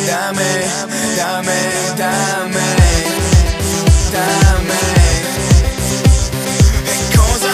da me, da me, da me, da me. E cosa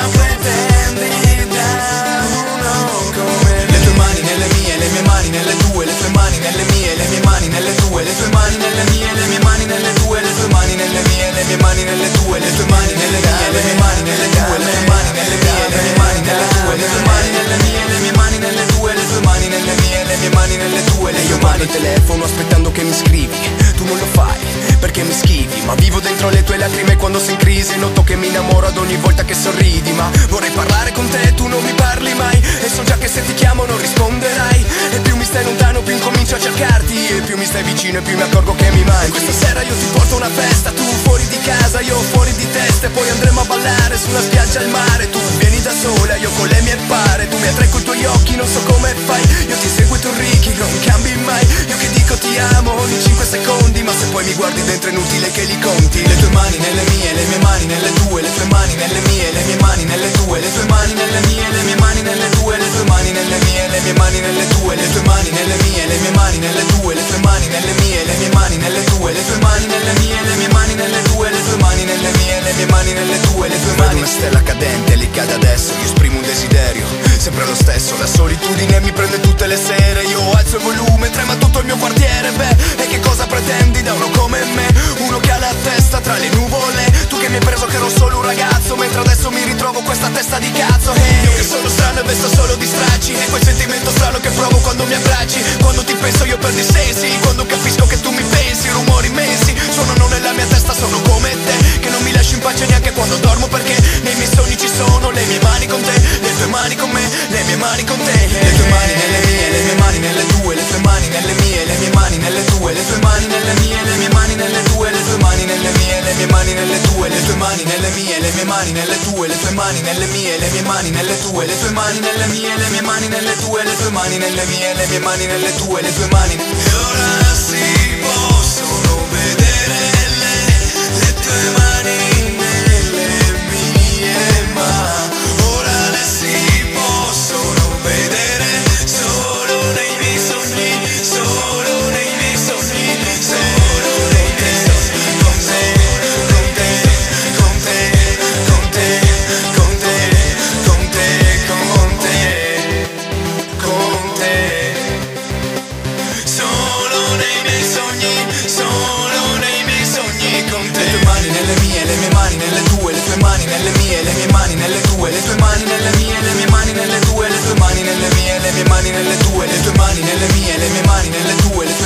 pretendi da uno come me? Le tue mani nelle mie, le mie mani nelle tue, le tue mani nelle mie, le mie mani nelle tue, le tue mani nelle mie, le mie mani nelle tue, le tue mani nelle mie, le mie mani nelle tue, le tue mani nelle mie, le mie mani nelle tue, le tue mani nelle mie, le mie mani nelle tue, le tue mani nelle mie, le mie mani nelle tue, le tue mani nelle mie, le mie mani nelle tue. E io guardo il telefono aspettando che mi scrivi, tu non lo fai perché mi schivi, ma vivo dentro le tue lacrime quando sei in crisi. Noto che mi innamoro ad ogni volta che sorridi, ma vorrei parlare con te, tu non mi parli mai. E so già che se ti chiamo non risponderai. E più mi stai lontano più incomincio a cercarti, e più mi stai vicino e più mi accorgo che mi manchi. Questa sera io ti porto una festa, tu fuori di casa, io fuori di testa. E poi andremo a ballare su una spiaggia al mare. Tu vieni da sola, io con le mie pare. Tu mi attrai coi tuoi occhi, non so come fai. Io ti seguo e tu ricchi, non cambi mai. Io che dico ti amo ogni 5 secondi, ma se poi mi guardi dentro è inutile che li conti. Le tue mani nelle mie, le mie mani nelle tue, le tue mani nelle mie, le mie mani nelle tue, le tue mani nelle mie, le mie mani nelle tue, le tue mani nelle mie, le mie mani nelle tue, le tue mani nelle mie, le mie mani nelle tue, le tue mani nelle mie, le mie mani nelle tue, le tue mani nelle mie, le mie mani nelle tue, le tue mani nelle mie, le mie mani nelle tue, le tue mani. Una stella cadente, lì cade adesso, io esprimo un desiderio, sempre lo stesso, la solitudine mi prende tutte le sere. Io alzo il volume, trema tutto il mio quartiere. Beh, e che cosa pretendi da uno come me? Uno che ha la testa tra le nuvole. Tu che mi hai preso che ero solo un ragazzo, mentre adesso mi ritrovo questa testa di cazzo. Hey, io che sono strano e vesto solo di stracci, e quel sentimento strano che provo quando mi abbracci. Quando ti penso io perdo i sensi, quando capisco che tu mi pensi. Rumori immensi suonano nella mia testa, sono come te, che non mi lasci in pace neanche quando dormo, perché nei miei sogni ci sono le mie mani con te, le tue mani con me, le mie mani con te. Le tue mani nelle mie, le mie mani nelle tue, le tue mani nelle mie, le mie mani nelle tue, le tue mani nelle mie, le mie mani nelle tue, le tue mani nelle mie, le mie mani nelle tue, le tue mani nelle mie, le mie mani nelle tue, le tue mani nelle mie, le mie mani nelle tue, le tue mani nelle mie, le mie mani nelle tue, le tue mani nelle mie, le mie mani nelle tue, le tue mani. E ora si possono vedere le tue mani nelle mie, ma ora le si possono vedere solo nei miei sogni, solo nei miei sogni, solo nei miei sogni. Con te, con te, con te, con te, con te, con te, con te, con te. Solo nei miei sogni, solo nei miei sogni con te. Le tue mani nelle mie, le mie mani nelle tue, le tue mani nelle mie, le mie mani nelle tue, le tue mani nelle mie, le mie mani nelle tue, le tue mani nelle mie, le mie mani nelle tue, le tue mani nelle mie, le mie mani nelle tue, le